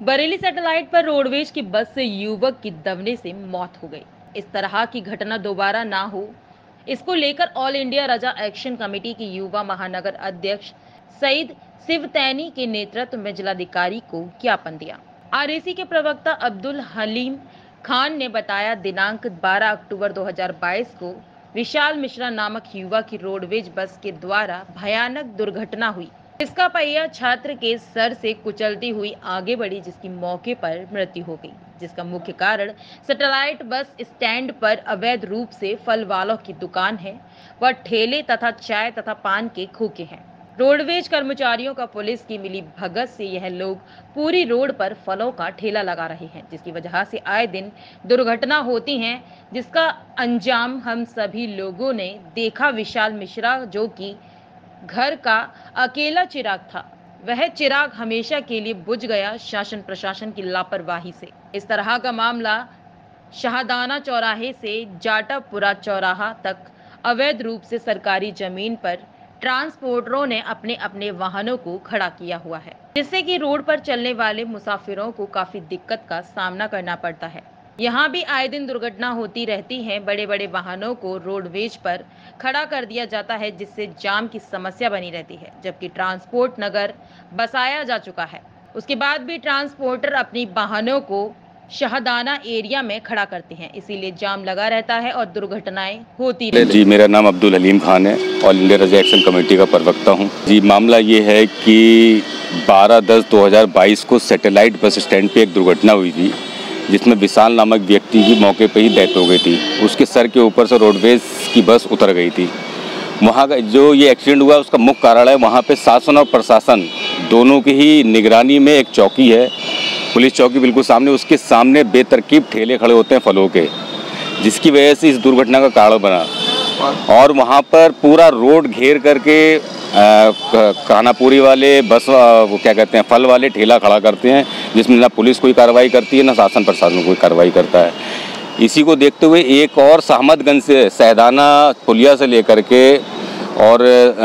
Bareilly satellite पर roadways की बस से युवक की दबने से मौत हो गई। इस तरह की घटना दोबारा ना हो, इसको लेकर All India Raza action committee की युवा महानगर अध्यक्ष सईद सिवतैनी के नेतृत्व में जिलाधिकारी को ज्ञापन दिया। आरएसी के प्रवक्ता अब्दुल हलीम खान ने बताया, दिनांक 12 अक्टूबर 2022 को विशाल मिश्रा नामक युवक की रोडवेज बस के द्वारा भयानक दुर्घटना हुई। इसका पहिया छात्र के सर से कुचलती हुई आगे बढ़ी, जिसकी मौके पर मृत्यु हो गई। जिसका मुख्य कारण सैटेलाइट बस स्टैंड पर अवैध रूप से फल वालों की दुकान है व ठेले तथा चाय तथा पान के खोखे हैं। रोडवेज कर्मचारियों का पुलिस की मिली भगत से यह लोग पूरी रोड पर फलों का ठेला लगा रहे हैं, जिसकी वजह से आए दिन दुर्घटना होती हैं, जिसका अंजाम हम सभी लोगों ने देखा। विशाल मिश्रा जो कि घर का अकेला चिराग था, वह चिराग हमेशा के लिए बुझ गया शासन प्रशासन की लापरवाही से। इस तरह का मामला शाहदाना चौराहे से जाटापुरा चौराहा तक अवैध रूप से सरकारी जमीन पर ट्रांसपोर्टरों ने अपने अपने वाहनों को खड़ा किया हुआ है, जिससे कि रोड पर चलने वाले मुसाफिरों को काफी दिक्कत का सामना करना पड़ता है। यहाँ भी आए दिन दुर्घटना होती रहती है। बड़े बड़े वाहनों को रोडवेज पर खड़ा कर दिया जाता है, जिससे जाम की समस्या बनी रहती है। जबकि ट्रांसपोर्ट नगर बसाया जा चुका है, उसके बाद भी ट्रांसपोर्टर अपनी वाहनों को शाहदाना एरिया में खड़ा करते हैं, इसीलिए जाम लगा रहता है और दुर्घटनाएं होती रहती हैं। जी, मेरा नाम अब्दुल हलीम खान है, All India Raza action committee का प्रवक्ता हूं। जी, मामला ये है कि 12/10/2022 को सैटेलाइट बस स्टैंड पे एक दुर्घटना हुई थी, जिसमें विशाल नामक व्यक्ति की मौके पे ही डेथ हो गई थी। उसके सर के ऊपर से रोडवेज की बस उतर गई थी। वहाँ का जो ये एक्सीडेंट हुआ उसका मुख्य कारण है, वहाँ पे शासन और प्रशासन दोनों की ही निगरानी में एक चौकी है, पुलिस चौकी बिल्कुल सामने, उसके सामने बेतरकीब ठेले खड़े होते हैं फलों के, जिसकी वजह से इस दुर्घटना का कारण बना। और वहाँ पर पूरा रोड घेर करके खानापुरी वाले बस वो क्या कहते हैं फल वाले ठेला खड़ा करते हैं, जिसमें ना पुलिस कोई कार्रवाई करती है ना शासन प्रशासन कोई कार्रवाई करता है। इसी को देखते हुए एक और सहमदगंज से सैदाना पुलिया से लेकर के और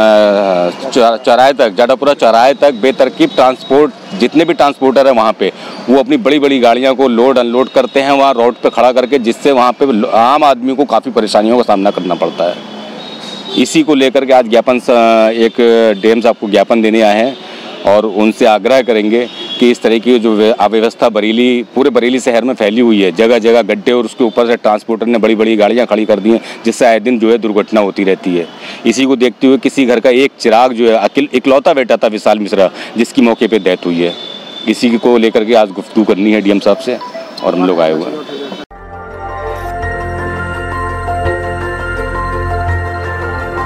चौराहे तक, जाटापुरा चौराहे तक बेतरकीब ट्रांसपोर्ट जितने भी ट्रांसपोर्टर हैं वहाँ पे वो अपनी बड़ी बड़ी गाड़ियाँ को लोड अनलोड करते हैं वहाँ रोड पे खड़ा करके, जिससे वहाँ पे आम आदमी को काफ़ी परेशानियों का सामना करना पड़ता है। इसी को लेकर के आज ज्ञापन एक डीएम साहब को ज्ञापन देने आए हैं और उनसे आग्रह करेंगे कि इस तरह की जो अव्यवस्था पूरे बरेली शहर में फैली हुई है, जगह जगह गड्ढे और उसके ऊपर से ट्रांसपोर्टर ने बड़ी बड़ी गाड़ियां खड़ी कर दी हैं, जिससे आए दिन जो है दुर्घटना होती रहती है। इसी को देखते हुए किसी घर का एक चिराग जो है इकलौता बेटा था विशाल मिश्रा, जिसकी मौके पर डेथ हुई है, इसी को लेकर के आज गुफ्तगू करनी है डीएम साहब से और हम लोग आए हुए हैं।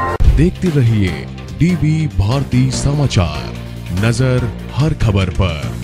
देखते रहिए डीवी भारती समाचार, नजर हर खबर पर।